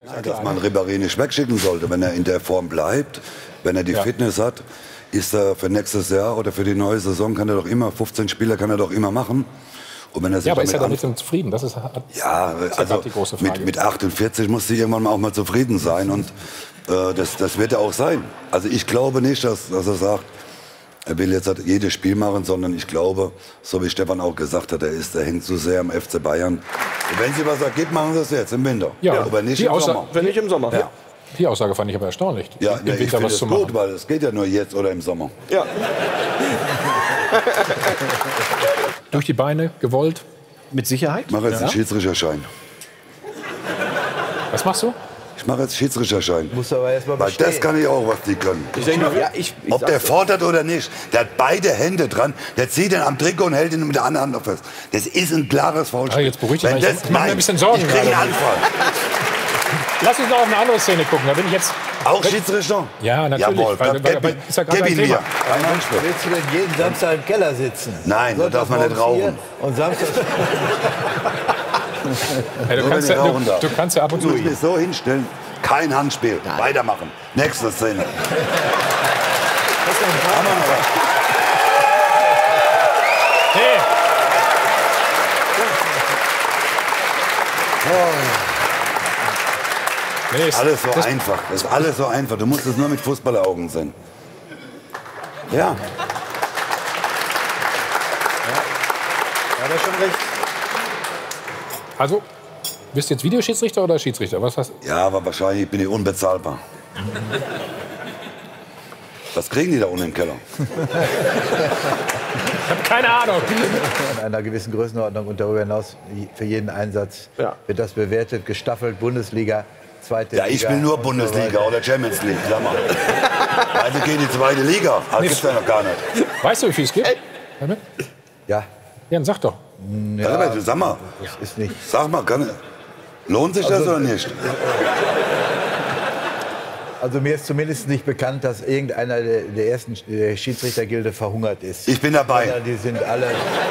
Dass man Ribéry nicht wegschicken sollte, wenn er in der Form bleibt, wenn er die Fitness hat, ist er für nächstes Jahr oder für die neue Saison kann er doch immer 15 Spieler kann er doch immer machen. Und wenn er sich aber ist er damit zufrieden? Das ist also die große Frage. Mit 48 muss sie irgendwann auch mal zufrieden sein und das wird er auch sein. Also ich glaube nicht, dass er sagt, er will jetzt jedes Spiel machen, sondern ich glaube, so wie Stefan auch gesagt hat, er hängt zu sehr am FC Bayern. Und wenn sie was ergibt, machen sie es jetzt im Winter. Ja, aber nicht im Sommer. Wenn nicht im Sommer. Ja. Die Aussage fand ich aber erstaunlich. Ja, ich finde es gut, weil es geht ja nur jetzt oder im Sommer. Ja. Durch die Beine, gewollt? Mit Sicherheit? Ich mache jetzt einen Schiedsrichterschein. Was machst du? Ich mache jetzt Schiedsrichterschein. Muss aber erst mal weil das kann ich auch, was die können. Ich denke, ob der fordert oder nicht, der hat beide Hände dran, der zieht ihn am Trikot und hält ihn mit der anderen Hand noch fest. Das ist ein klares Foulspiel. Jetzt beruhigt dich Wenn mal. das Ich mache mir ein bisschen Sorgen. Ich kriege einen Anfall. Lass uns noch auf eine andere Szene gucken. Da bin ich jetzt. Auch Schiedsrichter? Ja, natürlich. Jawohl, Ist ja gib ihn mir. Willst du denn jeden Samstag im Keller sitzen? Nein, da darf man nicht rauchen. Und Samstag... Ja, du kannst ja ab und zu. Du musst mich so hinstellen. Kein Handspiel. Nein. Weitermachen. Nächste Szene. Hey. Nee, alles so einfach. Das ist alles so einfach. Du musst es nur mit Fußballeraugen sehen. Ja. Hat er schon recht. Also, bist du jetzt Videoschiedsrichter oder Schiedsrichter? Was hast du? Ja, aber wahrscheinlich bin ich unbezahlbar. Was kriegen die da unten im Keller? Ich habe keine Ahnung. In einer gewissen Größenordnung und darüber hinaus für jeden Einsatz wird das bewertet, gestaffelt, Bundesliga, zweite Liga. Ja, ich spiele nur Bundesliga oder Champions League, Klammer. Also geht die zweite Liga. Das gibt's ja noch gar nicht. Weißt du, wie viel es gibt? Ja. Ja, dann sag doch. Ja, sag mal. Ist nicht. Sag mal, lohnt sich das oder nicht? Also mir ist zumindest nicht bekannt, dass irgendeiner der ersten Schiedsrichtergilde verhungert ist. Ich bin dabei. Die sind alle...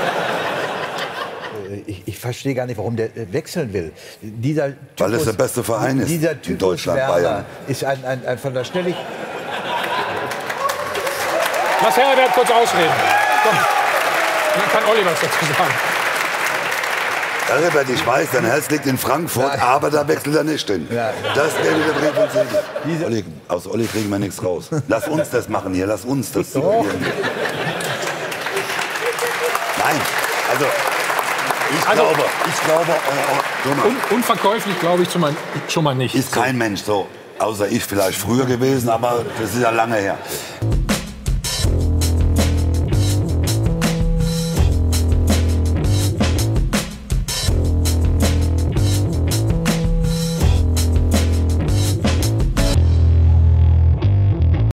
Ich verstehe gar nicht, warum der wechseln will. Dieser Typus, weil es der beste Verein ist dieser Typus in Deutschland, Werner Bayern. Ist ein von der Schnelligkeit... Lass Herbert kurz ausreden. Komm. Dann kann Olli was dazu sagen. Herbert, ich weiß, dein Herz liegt in Frankfurt, aber da wechselt er nicht hin. Ja. Das ist der Brief von Siegel. Olli, aus Olli kriegen wir nichts raus. Lass uns das machen hier, lass uns das Nein, also ich glaube, unverkäuflich glaube ich schon mal nicht. Ist kein Mensch so, außer ich vielleicht früher gewesen, aber das ist ja lange her.